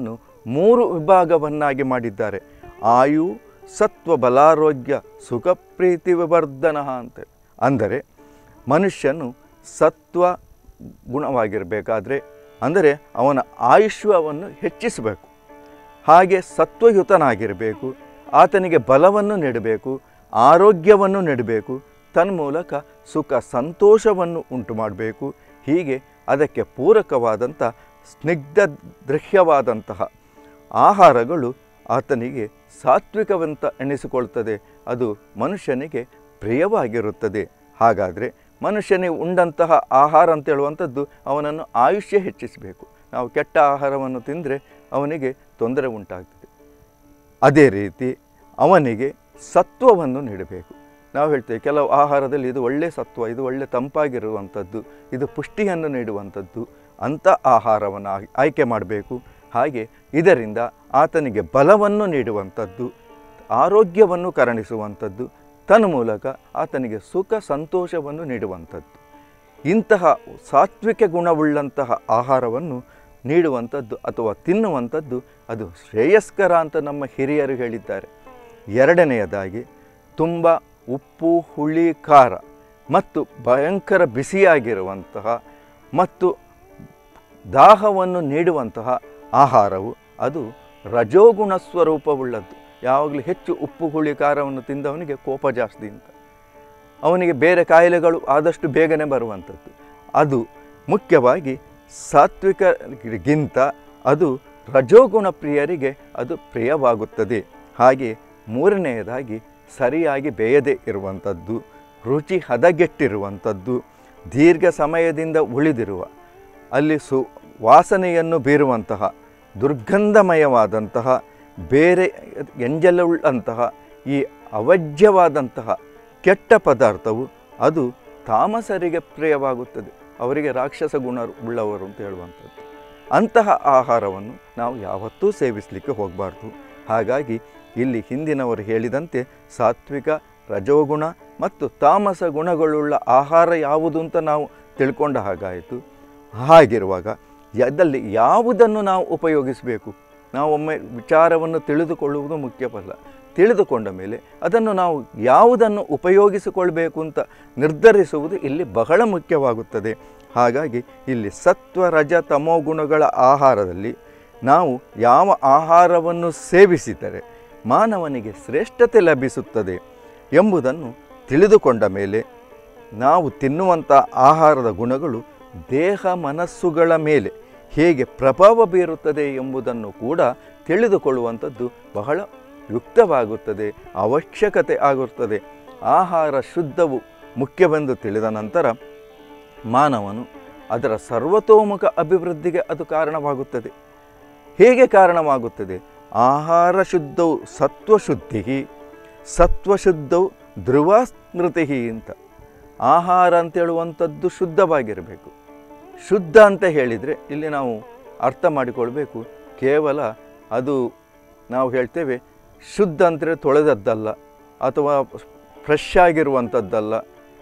3 ವಿಭಾಗವನ್ನಾಗಿ ಮಾಡಿದ್ದಾರೆ. ಆಯು, ಸತ್ವ, ಬಲಾರೋಗ್ಯ, ಸುಖ, ಪ್ರೀತಿ, ವಿವರ್ಧನ ಅಂತೇಳಿ. ಅಂದರೆ ಮನುಷ್ಯನು ಸತ್ವ ಗುಣವಾಗಿರಬೇಕಾದ್ರೆ ಅಂದರೆ ಅವನ ಆಯುಷ್ಯವನ್ನು ಹೆಚ್ಚಿಸಬೇಕು. ಹಾಗೆ ಸತ್ವಯುತನಾಗಿರಬೇಕು. ಆತನಿಗೆ ಬಲವನ್ನು ನೀಡಬೇಕು, ಆರೋಗ್ಯವನ್ನು ನೀಡಬೇಕು, ತನ್ಮೂಲಕ ಸುಖ ಸಂತೋಷವನ್ನು ಉಂಟು ಮಾಡಬೇಕು. ಹೀಗೆ ಅದಕ್ಕೆ ಪೂರಕವಾದಂಥ ಸ್ನಿಗ್ಧ ದೃಶ್ಯವಾದಂತಹ ಆಹಾರಗಳು ಆತನಿಗೆ ಸಾತ್ವಿಕವಂತ ಎನಿಸಿಕೊಳ್ತದೆ. ಅದು ಮನುಷ್ಯನಿಗೆ ಪ್ರಿಯವಾಗಿರುತ್ತದೆ. ಹಾಗಾದರೆ ಮನುಷ್ಯನಿಗೆ ಉಂಡಂತಹ ಆಹಾರ ಅಂತ ಹೇಳುವಂಥದ್ದು ಅವನನ್ನು ಆಯುಷ್ಯ ಹೆಚ್ಚಿಸಬೇಕು. ನಾವು ಕೆಟ್ಟ ಆಹಾರವನ್ನು ತಿಂದರೆ ಅವನಿಗೆ ತೊಂದರೆ ಉಂಟಾಗ್ತದೆ. ಅದೇ ರೀತಿ ಅವನಿಗೆ ಸತ್ವವನ್ನು ನೀಡಬೇಕು. ನಾವು ಹೇಳ್ತೇವೆ ಕೆಲವು ಆಹಾರದಲ್ಲಿ ಇದು ಒಳ್ಳೆಯ ಸತ್ವ, ಇದು ಒಳ್ಳೆಯ ತಂಪಾಗಿರುವಂಥದ್ದು, ಇದು ಪುಷ್ಟಿಯನ್ನು ನೀಡುವಂಥದ್ದು, ಅಂಥ ಆಹಾರವನ್ನು ಆಯ್ಕೆ ಮಾಡಬೇಕು. ಹಾಗೆ ಇದರಿಂದ ಆತನಿಗೆ ಬಲವನ್ನು ನೀಡುವಂಥದ್ದು, ಆರೋಗ್ಯವನ್ನು ಕರುಣಿಸುವಂಥದ್ದು, ತನ್ಮೂಲಕ ಆತನಿಗೆ ಸುಖ ಸಂತೋಷವನ್ನು ನೀಡುವಂಥದ್ದು. ಇಂತಹ ಸಾತ್ವಿಕ ಗುಣವುಳ್ಳಂತಹ ಆಹಾರವನ್ನು ನೀಡುವಂಥದ್ದು ಅಥವಾ ತಿನ್ನುವಂಥದ್ದು ಅದು ಶ್ರೇಯಸ್ಕರ ಅಂತ ನಮ್ಮ ಹಿರಿಯರು ಹೇಳಿದ್ದಾರೆ. ಎರಡನೆಯದಾಗಿ ತುಂಬ ಉಪ್ಪು, ಹುಳಿ, ಖಾರ ಮತ್ತು ಭಯಂಕರ ಬಿಸಿಯಾಗಿರುವಂತಹ ಮತ್ತು ದಾಹವನ್ನು ನೀಡುವಂತಹ ಆಹಾರವು ಅದು ರಜೋಗುಣ ಸ್ವರೂಪವುಳ್ಳದ್ದು. ಯಾವಾಗಲೂ ಹೆಚ್ಚು ಉಪ್ಪು, ಹುಳಿ, ಖಾರವನ್ನು ತಿಂದವನಿಗೆ ಕೋಪ ಜಾಸ್ತಿ ಅಂತ, ಅವನಿಗೆ ಬೇರೆ ಕಾಯಿಲೆಗಳು ಆದಷ್ಟು ಬೇಗನೆ ಬರುವಂಥದ್ದು. ಅದು ಮುಖ್ಯವಾಗಿ ಸಾತ್ವಿಕರಿಗಿಂತ ಅದು ರಜೋಗುಣ ಪ್ರಿಯರಿಗೆ ಅದು ಪ್ರಿಯವಾಗುತ್ತದೆ. ಹಾಗೆ ಮೂರನೆಯದಾಗಿ ಸರಿಯಾಗಿ ಬೇಯದೇ ಇರುವಂಥದ್ದು, ರುಚಿ ಹದಗೆಟ್ಟಿರುವಂಥದ್ದು, ದೀರ್ಘ ಸಮಯದಿಂದ ಉಳಿದಿರುವ ಅಲ್ಲಿ ವಾಸನೆಯನ್ನು ಬೀರುವಂತಹ ದುರ್ಗಂಧಮಯವಾದಂತಹ ಬೇರೆ ಎಂಜಲುಳ್ಳಂತಹ ಈ ಅವಜ್ಯವಾದಂತಹ ಕೆಟ್ಟ ಪದಾರ್ಥವು ಅದು ತಾಮಸರಿಗೆ ಪ್ರಿಯವಾಗುತ್ತದೆ. ಅವರಿಗೆ ರಾಕ್ಷಸ ಗುಣ ಉಳ್ಳವರು ಅಂತ ಹೇಳುವಂಥದ್ದು. ಅಂತಹ ಆಹಾರವನ್ನು ನಾವು ಯಾವತ್ತೂ ಸೇವಿಸಲಿಕ್ಕೆ ಹೋಗಬಾರ್ದು. ಹಾಗಾಗಿ ಇಲ್ಲಿ ಹಿಂದಿನವರು ಹೇಳಿದಂತೆ ಸಾತ್ವಿಕ, ರಜೋಗುಣ ಮತ್ತು ತಾಮಸ ಗುಣಗಳುಳ್ಳ ಆಹಾರ ಯಾವುದು ಅಂತ ನಾವು ತಿಳ್ಕೊಂಡ ಹಾಗಾಯಿತು. ಹಾಗಿರುವಾಗ ಅದರಲ್ಲಿ ಯಾವುದನ್ನು ನಾವು ಉಪಯೋಗಿಸಬೇಕು? ನಾವು ಒಮ್ಮೆ ವಿಚಾರವನ್ನು ತಿಳಿದುಕೊಳ್ಳುವುದು ಮುಖ್ಯವಲ್ಲ. ತಿಳಿದುಕೊಂಡ ಮೇಲೆ ಅದನ್ನು ನಾವು ಯಾವುದನ್ನು ಉಪಯೋಗಿಸಿಕೊಳ್ಬೇಕು ಅಂತ ನಿರ್ಧರಿಸುವುದು ಇಲ್ಲಿ ಬಹಳ ಮುಖ್ಯವಾಗುತ್ತದೆ. ಹಾಗಾಗಿ ಇಲ್ಲಿ ಸತ್ವ, ರಜ, ತಮೋ ಗುಣಗಳ ಆಹಾರದಲ್ಲಿ ನಾವು ಯಾವ ಆಹಾರವನ್ನು ಸೇವಿಸಿದರೆ ಮಾನವನಿಗೆ ಶ್ರೇಷ್ಠತೆ ಲಭಿಸುತ್ತದೆ ಎಂಬುದನ್ನು ತಿಳಿದುಕೊಂಡ ಮೇಲೆ ನಾವು ತಿನ್ನುವಂಥ ಆಹಾರದ ಗುಣಗಳು ದೇಹ ಮನಸ್ಸುಗಳ ಮೇಲೆ ಹೇಗೆ ಪ್ರಭಾವ ಬೀರುತ್ತದೆ ಎಂಬುದನ್ನು ಕೂಡ ತಿಳಿದುಕೊಳ್ಳುವಂಥದ್ದು ಬಹಳ ಯುಕ್ತವಾಗುತ್ತದೆ, ಅವಶ್ಯಕತೆ ಆಗುತ್ತದೆ. ಆಹಾರ ಶುದ್ಧವು ಮುಖ್ಯವೆಂದು ತಿಳಿದ ನಂತರ ಮಾನವನು ಅದರ ಸರ್ವತೋಮುಖ ಅಭಿವೃದ್ಧಿಗೆ ಅದು ಕಾರಣವಾಗುತ್ತದೆ. ಹೇಗೆ ಕಾರಣವಾಗುತ್ತದೆ? ಆಹಾರ ಶುದ್ಧವು ಸತ್ವಶುದ್ಧಿ, ಸತ್ವಶುದ್ಧವು ಧ್ರುವ ಸ್ಮೃತಿ ಅಂತ. ಆಹಾರ ಅಂತೇಳುವಂಥದ್ದು ಶುದ್ಧವಾಗಿರಬೇಕು. ಶುದ್ಧ ಅಂತ ಹೇಳಿದರೆ ಇಲ್ಲಿ ನಾವು ಅರ್ಥ ಮಾಡಿಕೊಳ್ಬೇಕು, ಕೇವಲ ಅದು ನಾವು ಹೇಳ್ತೇವೆ ಶುದ್ಧ ಅಂದರೆ ತೊಳೆದದ್ದಲ್ಲ ಅಥವಾ ಫ್ರೆಶ್ ಆಗಿರುವಂಥದ್ದಲ್ಲ.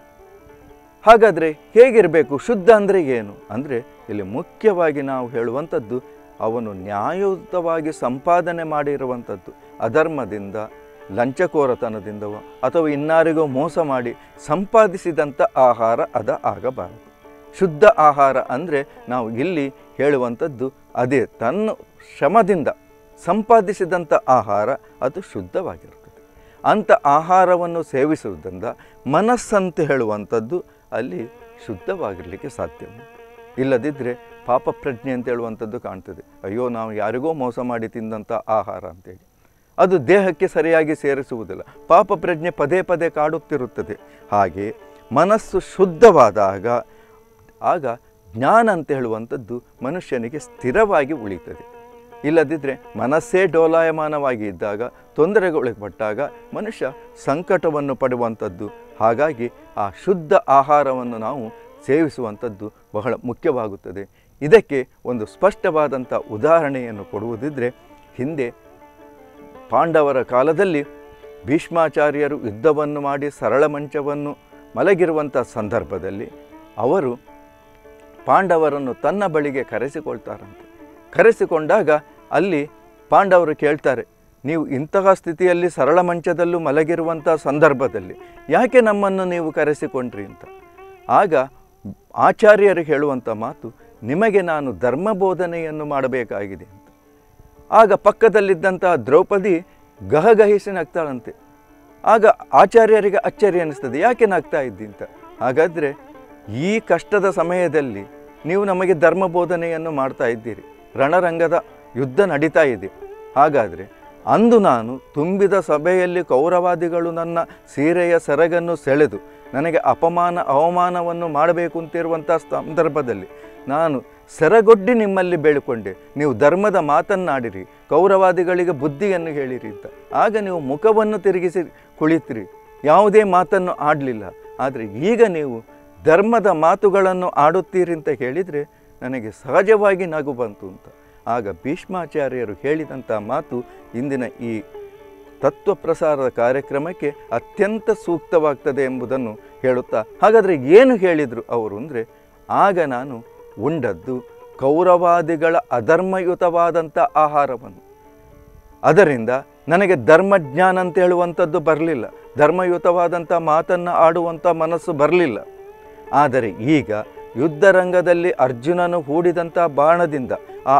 ಹಾಗಾದರೆ ಹೇಗಿರಬೇಕು? ಶುದ್ಧ ಅಂದರೆ ಏನು ಅಂದರೆ ಇಲ್ಲಿ ಮುಖ್ಯವಾಗಿ ನಾವು ಹೇಳುವಂಥದ್ದು ಅವನು ನ್ಯಾಯಯುತವಾಗಿ ಸಂಪಾದನೆ ಮಾಡಿರುವಂಥದ್ದು, ಅಧರ್ಮದಿಂದ, ಲಂಚಕೋರತನದಿಂದವೋ ಅಥವಾ ಇನ್ನಾರಿಗೋ ಮೋಸ ಮಾಡಿ ಸಂಪಾದಿಸಿದಂಥ ಆಹಾರ ಆಗಬಾರದು. ಶುದ್ಧ ಆಹಾರ ಅಂದರೆ ನಾವು ಇಲ್ಲಿ ಹೇಳುವಂಥದ್ದು ಅದೇ, ತನ್ನ ಶ್ರಮದಿಂದ ಸಂಪಾದಿಸಿದಂಥ ಆಹಾರ ಅದು ಶುದ್ಧವಾಗಿರುತ್ತದೆ. ಅಂಥ ಆಹಾರವನ್ನು ಸೇವಿಸುವುದರಿಂದ ಮನಸ್ಸಂತ ಹೇಳುವಂಥದ್ದು ಅಲ್ಲಿ ಶುದ್ಧವಾಗಿರಲಿಕ್ಕೆ ಸಾಧ್ಯ. ಇಲ್ಲದಿದ್ದರೆ ಪಾಪ ಪ್ರಜ್ಞೆ ಅಂತ ಹೇಳುವಂಥದ್ದು ಕಾಣ್ತದೆ. ಅಯ್ಯೋ, ನಾವು ಯಾರಿಗೋ ಮೋಸ ಮಾಡಿ ತಿಂದಂಥ ಆಹಾರ ಅಂತೇಳಿ ಅದು ದೇಹಕ್ಕೆ ಸರಿಯಾಗಿ ಸೇರಿಸುವುದಿಲ್ಲ. ಪಾಪ ಪ್ರಜ್ಞೆ ಪದೇ ಪದೇ ಕಾಡುತ್ತಿರುತ್ತದೆ. ಹಾಗೆ ಮನಸ್ಸು ಶುದ್ಧವಾದಾಗ ಆಗ ಜ್ಞಾನ ಅಂತ ಹೇಳುವಂಥದ್ದು ಮನುಷ್ಯನಿಗೆ ಸ್ಥಿರವಾಗಿ ಉಳಿತದೆ. ಇಲ್ಲದಿದ್ದರೆ ಮನಸ್ಸೇ ಡೋಲಾಯಮಾನವಾಗಿ ಇದ್ದಾಗ, ತೊಂದರೆಗೊಳಪಟ್ಟಾಗ ಮನುಷ್ಯ ಸಂಕಟವನ್ನು ಪಡುವಂಥದ್ದು. ಹಾಗಾಗಿ ಆ ಶುದ್ಧ ಆಹಾರವನ್ನು ನಾವು ಸೇವಿಸುವಂಥದ್ದು ಬಹಳ ಮುಖ್ಯವಾಗುತ್ತದೆ. ಇದಕ್ಕೆ ಒಂದು ಸ್ಪಷ್ಟವಾದಂಥ ಉದಾಹರಣೆಯನ್ನು ಕೊಡುವುದಿದ್ದರೆ, ಹಿಂದೆ ಪಾಂಡವರ ಕಾಲದಲ್ಲಿ ಭೀಷ್ಮಾಚಾರ್ಯರು ಯುದ್ಧವನ್ನು ಮಾಡಿ ಸರಳ ಮಂಚವನ್ನು ಮಲಗಿರುವಂಥ ಸಂದರ್ಭದಲ್ಲಿ ಅವರು ಪಾಂಡವರನ್ನು ತನ್ನ ಬಳಿಗೆ ಕರೆಸಿಕೊಳ್ತಾರಂತೆ. ಕರೆಸಿಕೊಂಡಾಗ ಅಲ್ಲಿ ಪಾಂಡವರು ಕೇಳ್ತಾರೆ, ನೀವು ಇಂತಹ ಸ್ಥಿತಿಯಲ್ಲಿ ಸರಳ ಮಂಚದಲ್ಲೂ ಮಲಗಿರುವಂಥ ಸಂದರ್ಭದಲ್ಲಿ ಯಾಕೆ ನಮ್ಮನ್ನು ನೀವು ಕರೆಸಿಕೊಂಡ್ರಿ ಅಂತ. ಆಗ ಆಚಾರ್ಯರು ಹೇಳುವಂಥ ಮಾತು, ನಿಮಗೆ ನಾನು ಧರ್ಮ ಬೋಧನೆಯನ್ನು ಮಾಡಬೇಕಾಗಿದೆ ಅಂತ. ಆಗ ಪಕ್ಕದಲ್ಲಿದ್ದಂತಹ ದ್ರೌಪದಿ ಗಹಗಹಿಸಿ ನಗ್ತಾಳಂತೆ. ಆಗ ಆಚಾರ್ಯರಿಗೆ ಅಚ್ಚರಿ ಅನ್ನಿಸ್ತದೆ, ಯಾಕೆ ನಗ್ತಾ ಇದ್ದಿ ಅಂತ. ಹಾಗಾದರೆ ಈ ಕಷ್ಟದ ಸಮಯದಲ್ಲಿ ನೀವು ನಮಗೆ ಧರ್ಮ ಬೋಧನೆಯನ್ನು ಮಾಡ್ತಾ ಇದ್ದೀರಿ, ರಣರಂಗದ ಯುದ್ಧ ನಡೀತಾ ಇದೆ. ಹಾಗಾದರೆ ಅಂದು ನಾನು ತುಂಬಿದ ಸಭೆಯಲ್ಲಿ ಕೌರವಾದಿಗಳು ನನ್ನ ಸೀರೆಯ ಸೆರಗನ್ನು ಸೆಳೆದು ನನಗೆ ಅವಮಾನವನ್ನು ಮಾಡಬೇಕು ಅಂತಿರುವಂಥ ಸಂದರ್ಭದಲ್ಲಿ ನಾನು ಸೆರಗೊಡ್ಡಿ ನಿಮ್ಮಲ್ಲಿ ಬೇಡಿಕೊಂಡೆ, ನೀವು ಧರ್ಮದ ಮಾತನ್ನಾಡಿರಿ, ಕೌರವಾದಿಗಳಿಗೆ ಬುದ್ಧಿಯನ್ನು ಹೇಳಿರಿ ಅಂತ. ಆಗ ನೀವು ಮುಖವನ್ನು ತಿರುಗಿಸಿ ಕುಳಿತಿರಿ, ಯಾವುದೇ ಮಾತನ್ನು ಆಡಲಿಲ್ಲ. ಆದರೆ ಈಗ ನೀವು ಧರ್ಮದ ಮಾತುಗಳನ್ನು ಆಡುತ್ತೀರಿ ಅಂತ ಹೇಳಿದರೆ ನನಗೆ ಸಹಜವಾಗಿ ನಗು ಬಂತು ಅಂತ. ಆಗ ಭೀಷ್ಮಾಚಾರ್ಯರು ಹೇಳಿದಂಥ ಮಾತು ಇಂದಿನ ಈ ತತ್ವ ಪ್ರಸಾರದ ಕಾರ್ಯಕ್ರಮಕ್ಕೆ ಅತ್ಯಂತ ಸೂಕ್ತವಾಗ್ತದೆ ಎಂಬುದನ್ನು ಹೇಳುತ್ತಾ, ಹಾಗಾದರೆ ಏನು ಹೇಳಿದರು ಅವರು ಅಂದರೆ, ಆಗ ನಾನು ಉಂಡದ್ದು ಕೌರವಾದಿಗಳ ಅಧರ್ಮಯುತವಾದಂಥ ಆಹಾರವನ್ನು, ಅದರಿಂದ ನನಗೆ ಧರ್ಮಜ್ಞಾನ ಅಂತ ಹೇಳುವಂಥದ್ದು ಬರಲಿಲ್ಲ, ಧರ್ಮಯುತವಾದಂಥ ಮಾತನ್ನು ಆಡುವಂಥ ಮನಸ್ಸು ಬರಲಿಲ್ಲ. ಆದರೆ ಈಗ ಯುದ್ಧರಂಗದಲ್ಲಿ ಅರ್ಜುನನು ಹೂಡಿದಂಥ ಬಾಣದಿಂದ ಆ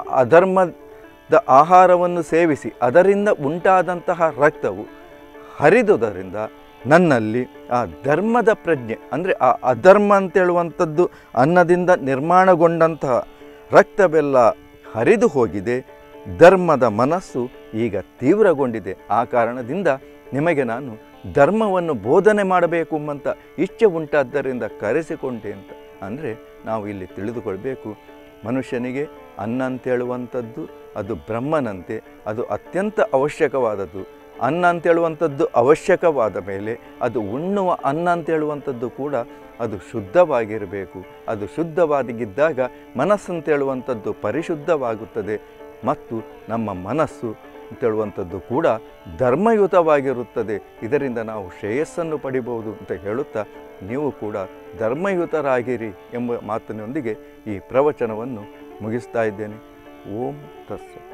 ಅಧರ್ಮದ ಆಹಾರವನ್ನು ಸೇವಿಸಿ ಅದರಿಂದ ಉಂಟಾದಂತಹ ರಕ್ತವು ಹರಿದುದರಿಂದ ನನ್ನಲ್ಲಿ ಆ ಧರ್ಮದ ಪ್ರಜ್ಞೆ, ಅಂದರೆ ಆ ಅಧರ್ಮ ಅಂತೇಳುವಂಥದ್ದು ಅನ್ನದಿಂದ ನಿರ್ಮಾಣಗೊಂಡಂತಹ ರಕ್ತವೆಲ್ಲ ಹರಿದು ಹೋಗಿದೆ, ಧರ್ಮದ ಮನಸ್ಸು ಈಗ ತೀವ್ರಗೊಂಡಿದೆ. ಆ ಕಾರಣದಿಂದ ನಿಮಗೆ ನಾನು ಧರ್ಮವನ್ನು ಬೋಧನೆ ಮಾಡಬೇಕು ಎಂಬಂಥ ಇಚ್ಛೆ ಉಂಟಾದ್ದರಿಂದ ಕರೆಸಿಕೊಂಡೆ ಅಂತ. ಅಂದರೆ ನಾವು ಇಲ್ಲಿ ತಿಳಿದುಕೊಳ್ಬೇಕು, ಮನುಷ್ಯನಿಗೆ ಅನ್ನ ಅಂತೇಳುವಂಥದ್ದು ಅದು ಬ್ರಹ್ಮನಂತೆ, ಅದು ಅತ್ಯಂತ ಅವಶ್ಯಕವಾದದ್ದು. ಅನ್ನ ಅಂತೇಳುವಂಥದ್ದು ಅವಶ್ಯಕವಾದ ಮೇಲೆ ಅದು ಉಣ್ಣುವ ಅನ್ನ ಅಂತೇಳುವಂಥದ್ದು ಕೂಡ ಅದು ಶುದ್ಧವಾಗಿರಬೇಕು. ಅದು ಶುದ್ಧವಾಗಿದ್ದಾಗ ಮನಸ್ಸಂತೇಳುವಂಥದ್ದು ಪರಿಶುದ್ಧವಾಗುತ್ತದೆ ಮತ್ತು ನಮ್ಮ ಮನಸ್ಸು ಅಂತೇಳುವಂಥದ್ದು ಕೂಡ ಧರ್ಮಯುತವಾಗಿರುತ್ತದೆ. ಇದರಿಂದ ನಾವು ಶ್ರೇಯಸ್ಸನ್ನು ಪಡಿಬಹುದು ಅಂತ ಹೇಳುತ್ತಾ, ನೀವು ಕೂಡ ಧರ್ಮಯುತರಾಗಿರಿ ಎಂಬ ಮಾತಿನೊಂದಿಗೆ ಈ ಪ್ರವಚನವನ್ನು ಮುಗಿಸ್ತಾ ಇದ್ದೇನೆ. ಓಂ ತತ್ಸತ್.